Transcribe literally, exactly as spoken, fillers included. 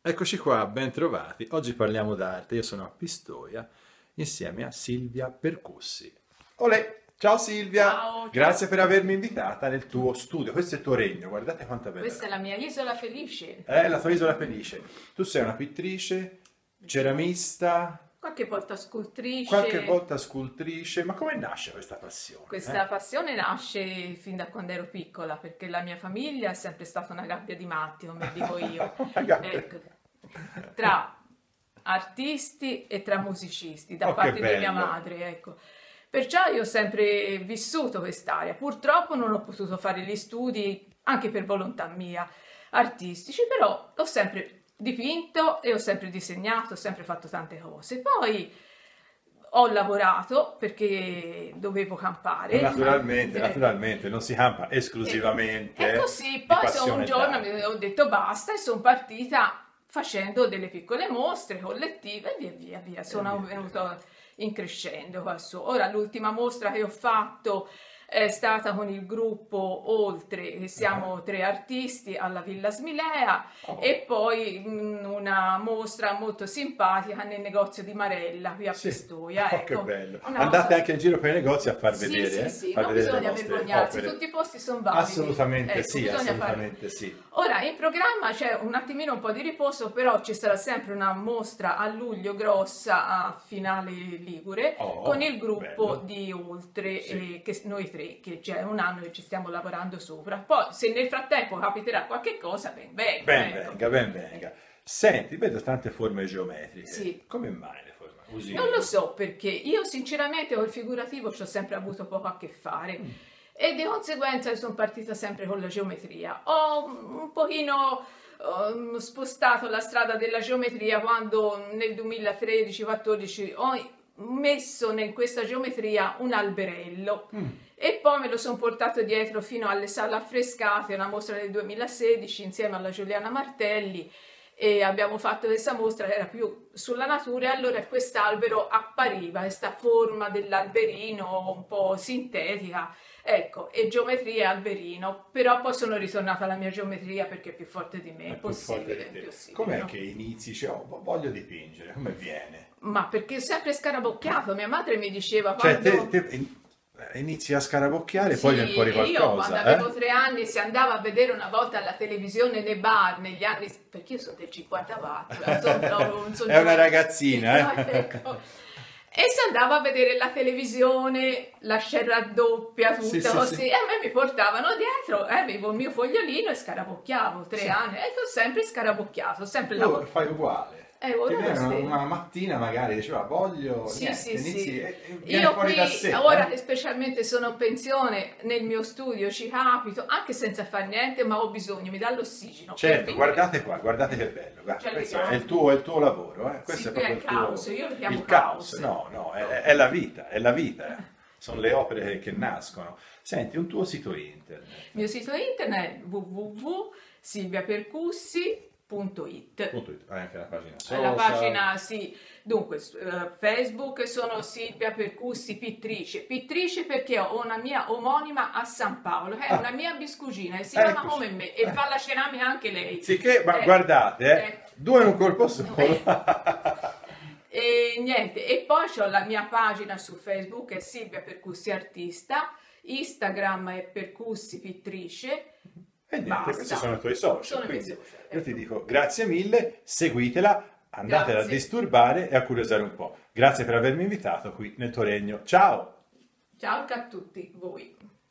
Eccoci qua, ben trovati. Oggi parliamo d'arte. Io sono a Pistoia insieme a Silvia Percussi. Olè, ciao Silvia! Ciao, ciao. Grazie per avermi invitata nel tuo studio. Questo è il tuo regno, guardate quanta bella Questa è roba. la mia isola felice. È la tua isola felice. Tu sei una pittrice, ceramista, Qualche volta qualche scultrice. volta scultrice. Ma come nasce questa passione? Questa Eh? passione nasce fin da quando ero piccola, perché la mia famiglia è sempre stata una gabbia di matti, come dico io. Una gabbia. Ecco, tra artisti e tra musicisti, da Oh, che parte di mia bello! madre, ecco. Perciò io ho sempre vissuto quest'area. Purtroppo non ho potuto fare gli studi, anche per volontà mia, artistici, però ho sempre dipinto e ho sempre disegnato, ho sempre fatto tante cose. Poi ho lavorato perché dovevo campare. Naturalmente, Eh, naturalmente, non si campa e, e esclusivamente così di poi so- un passione giorno d'arte. mi ho detto basta e sono partita facendo delle piccole mostre collettive e via via via. E Sono via via. venuto in crescendo qua su. Ora l'ultima mostra che ho fatto è stata con il gruppo Oltre, che Ah, siamo tre artisti alla Villa Smilea, oh, e poi mh, una mostra molto simpatica nel negozio di Marella qui a sì, Pistoia, oh, che ecco, bello. una Andate cosa. anche in giro per i negozi a far Sì, vedere, sì, eh? sì, Far non vedere le bisogna vostre vergognarsi, opere. tutti i posti sono validi. Assolutamente Ecco, sì, bisogna fare. assolutamente sì. Ora, in programma c'è un attimino un po' di riposo, però ci sarà sempre una mostra a luglio grossa a Finale Ligure con Oh, il gruppo bello. di Oltre, Sì. eh, che noi tre, che c'è un anno che ci stiamo lavorando sopra. Poi, se nel frattempo capiterà qualche cosa, ben venga, Ben ecco. venga, ben Eh, venga. Senti, vedo tante forme geometriche. sì. Come mai le forme? Usi... Non lo so perché io sinceramente col figurativo ci ho sempre avuto poco a che fare Mm, e di conseguenza sono partita sempre con la geometria. Ho un pochino ehm, spostato la strada della geometria quando nel duemilatredici quattordici ho messo in questa geometria un alberello mm. e poi me lo sono portato dietro fino alle sale affrescate, una mostra del duemilasedici insieme alla Giuliana Martelli, e abbiamo fatto questa mostra che era più sulla natura e allora quest'albero appariva, questa forma dell'alberino un po' sintetica, ecco, e geometria e alberino, però poi sono ritornata alla mia geometria perché è più forte di me, è È più forte possibile, di è te. possibile, Com'è no? che inizi? Cioè, oh, voglio dipingere, come viene? Ma perché è sempre scarabocchiato, mia madre mi diceva Cioè, te, quando. te in- inizi a scarabocchiare e poi viene Sì, fuori e io quando qualcosa, avevo eh? tre anni si andava a vedere una volta alla televisione nei bar negli anni, perché io sono del cinquantaquattro, non sono, non sono È una giovane. ragazzina, No, eh? ecco. E si andava a vedere la televisione, la scena raddoppia, Sì, tutta sì, così, sì. e a me mi portavano dietro, eh, avevo il mio fogliolino e scarabocchiavo, tre Sì. anni, e ho sempre scarabocchiato, ho sempre Tu lavorato. fai uguale. Eh, Ti ora lo viene una, stesso. una mattina magari diceva voglio, Sì, niente, sì, inizi sì. e, e viene Io fuori da qui, sé, ora eh? che specialmente sono in pensione, nel mio studio ci capito, anche senza fare niente, ma ho bisogno, mi dà l'ossigeno per Certo, vivere. guardate qua, guardate che bello, guarda, Cioè, questo è vediamo. il tuo, è il tuo lavoro, eh? Questo Sì, è qui è proprio il il tuo, caos, io lo chiamo il caos, caos. no, no, è, è la vita, è la vita, eh. Sono le opere che, che nascono. Senti, un tuo sito internet, Il mio sito internet è w w w punto silvia percussi punto it. punto it, hai anche la pagina La social, pagina, sì, dunque, su eh, Facebook sono Silvia Percussi Pittrice. Pittrice perché ho una mia omonima a San Paolo, che è una ah, mia biscugina e si chiama eccoci, come me e eh. fa la ceramica anche lei. Sì che, ma Eh, guardate, eh, eh, due in un colpo solo. E niente, e poi ho la mia pagina su Facebook, è Silvia Percussi Artista, Instagram è Percussi Pittrice, E niente, questi basta. sono i tuoi social, Sono i miei quindi social, io ti ecco. dico grazie mille, seguitela, andatela a Grazie. disturbare e a curiosare un po'. Grazie per avermi invitato qui nel tuo regno. Ciao! Ciao a tutti voi.